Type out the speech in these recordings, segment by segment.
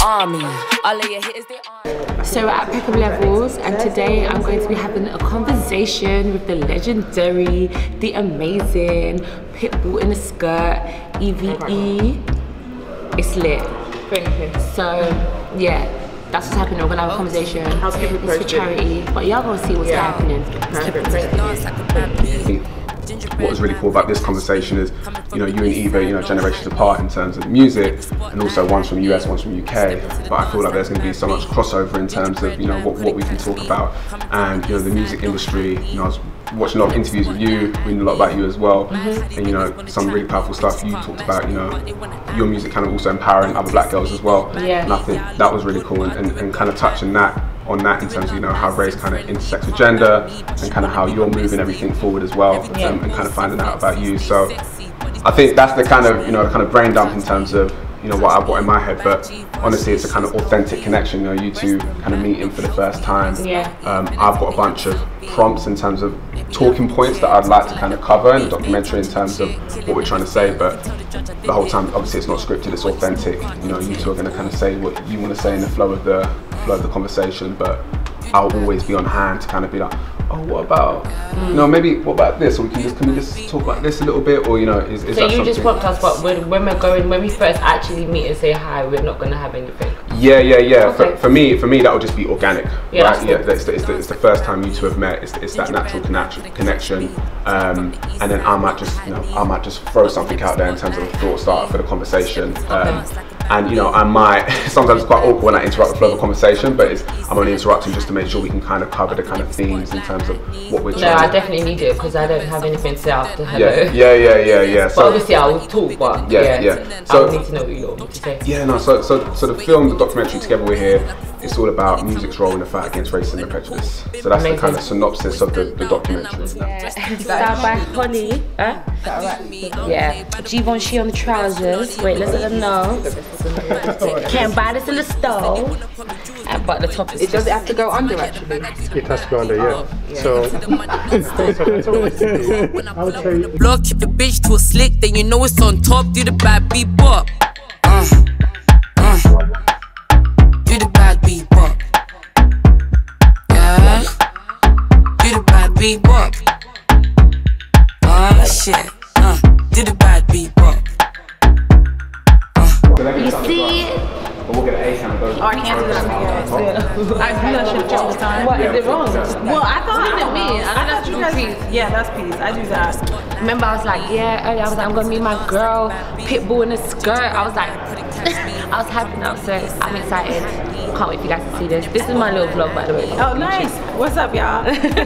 army. All of your hitters, they army. So we're at Peckham Levels, and today I'm going to be having a conversation with the legendary, the amazing Pitbull in a Skirt, EVE. It's lit. Thank you. So yeah, that's what's happening. We're gonna have a conversation. It's for charity, but y'all gonna see what's happening. What was really cool about this conversation is, you and Eva, generations apart in terms of music, and also one's from US, one's from UK. But I feel like there's going to be so much crossover in terms of, what we can talk about, and the music industry. I was watching a lot of interviews with you, reading a lot about you as well, and some really powerful stuff you talked about. Your music kind of also empowering other black girls as well. Yeah. And I think that was really cool, and kind of touching on that in terms of how race kind of intersects with gender, and kind of how you're moving everything forward as well, and kind of finding out about you. So I think that's the kind of brain dump in terms of what I've got in my head. But honestly, it's a kind of authentic connection. You two kind of meeting for the first time. Yeah. I've got a bunch of prompts in terms of talking points that I'd like to kind of cover in the documentary in terms of what we're trying to say, but the whole time obviously it's not scripted, it's authentic. You two are going to kind of say what you want to say in the flow of the conversation, but I'll always be on hand to kind of be like, oh, what about maybe what about this, or can we just talk about this a little bit, or is so that you something? just prompt us, but when we first actually meet and say hi, we're not going to have anything. Yeah. Okay. For me, that would just be organic. Yeah, right? It's the first time you two have met. It's that natural connection, and then I might just throw something out there in terms of a thought starter for the conversation. And I might sometimes it's quite awkward when I interrupt the flow of a conversation, but I'm only interrupting just to make sure we can kind of cover the kind of themes in terms of what we're trying. No, I definitely need it because I don't have anything to say after hello. Yeah. But obviously I will talk, but yeah. So I need to know what you want to say. Yeah, no. So the film, the documentary, Together We're Here, it's all about music's role in the fight against racism and prejudice. So that's the kind of synopsis of the documentary. Start by Holly. Yeah. Givenchy on the trousers. Wait, let's let them know. Can't buy this in the store. But the top is. Does it have to go under actually? It has to go under, yeah. So I would say Block, keep the bitch to a slick, then you know it's on top. Do the bad beat bop. Do the bad beat bop. Yeah. Do the bad beat bop. Oh shit. Do the bad beat bop. You see? We'll get an A camera. Oh, I can't do that. I do that shit all the time. What is it wrong? Well, I thought What is it mean? I know that's you Blue guys. Peas. Yeah, that's peas. I do that. Remember, I was like, earlier I was like, I'm gonna meet my girl, Pitbull in a skirt. I was like, I was hyping up, so I'm excited. Can't wait for you guys to see this. This is my little vlog, by the way. Oh, nice. What's up, y'all?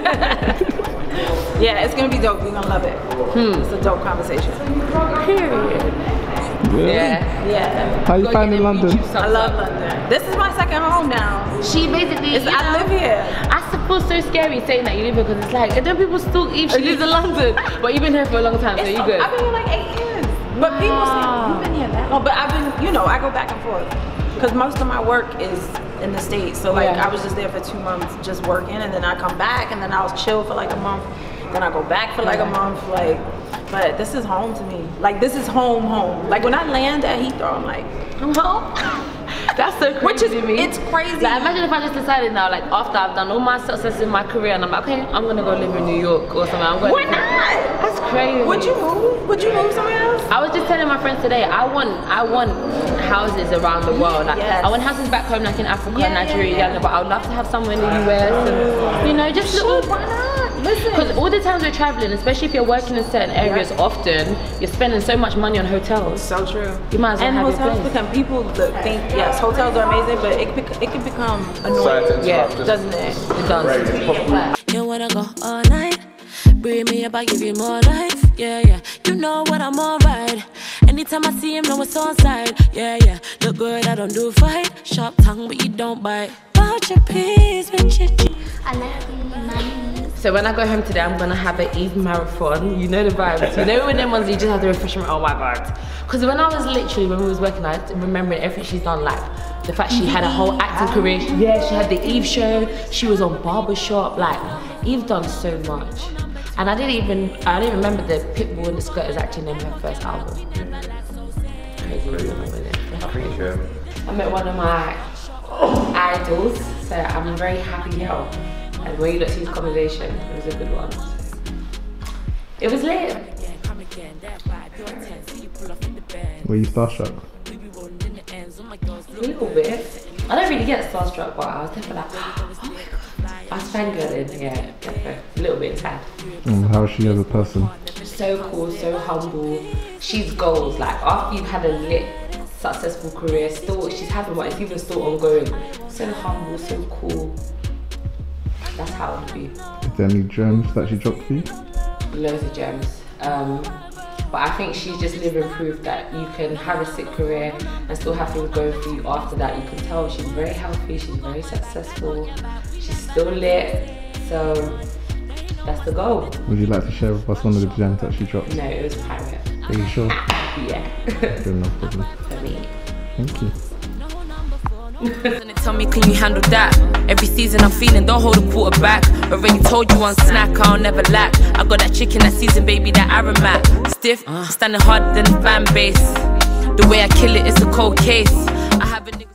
Yeah, it's gonna be dope. We're gonna love it. It's a dope conversation. Period. Yeah. how you finding London? I love London. This is my second home now. She basically, I live here. I suppose so scary saying that you live here because it's like, and then people still, she lives in London, but you've been here for a long time, so you're good. I've been here like 8 years. But people say, you've been here that long. But I've been, I go back and forth. Because most of my work is in the States. So like, I was just there for 2 months just working, and then I come back, and then I'll chill for like a month. Then I go back for like a month, but this is home to me. Like, this is home. Like, when I land at Heathrow, I'm like, I'm home. That's so crazy to me. It's crazy. Like, imagine if I just decided now, like after I've done all my success in my career, and I'm like, okay, I'm gonna go live in New York or something. Why not? That's crazy. Would you move? Would you move somewhere else? I was just telling my friends today, I want houses around the world. Like, I want houses back home, like in Africa, Nigeria, but I would love to have somewhere in the US, and just little. Why not? Because all the times we're traveling, especially if you're working in certain areas often, you're spending so much money on hotels. So true. You might as well and have hotels your place. become, people think, yes, hotels are amazing, but it can become annoying. Doesn't it? It does. You wanna go all night? Bring me up, I give you more life. Yeah. You know what, I'm alright. Anytime I see him, know it's on side. Yeah. Look good, I don't do fight. Sharp tongue, but you don't bite. Watch your peas with your I like the money. So when I go home today, I'm gonna have an Eve marathon. You know the vibes. You know when them ones you just have to refresh them. Oh my god. Because when I was when we was working, I remembering everything she's done. Like the fact she had a whole acting career. Yeah, she had the Eve show. She was on Barbershop. Like Eve done so much. And I didn't even remember the Pitbull in the Skirt is actually named her first album. Crazy. I think I met one of my idols, so I'm a very happy girl. And when you look to his conversation, it was a good one. So. It was lit. Were you starstruck? A little bit. I don't really get starstruck, but I was definitely like, oh my god. I was fangirling, yeah, definitely. A little bit sad. How is she as a person? So cool, so humble. She's goals. Like after you've had a lit, successful career, still she's having one. It's even still ongoing. So humble, so cool. That's how it would be. Is there any gems that she dropped for you? Loads of gems. But I think she's just living proof that you can have a sick career and still have things going for you after that. You can tell she's very healthy, she's very successful, she's still lit. So that's the goal. Would you like to share with us one of the gems that she dropped? No, it was private. Are you sure? Yeah. Good enough, problem. For me. Thank you. Tell me, can you handle that? Every season I'm feeling, don't hold a quarter back. Already told you one snack, I'll never lack. I got that chicken that season, baby, that aromat. Stiff, standing harder than the fan base. The way I kill it, it's a cold case. I have a nigga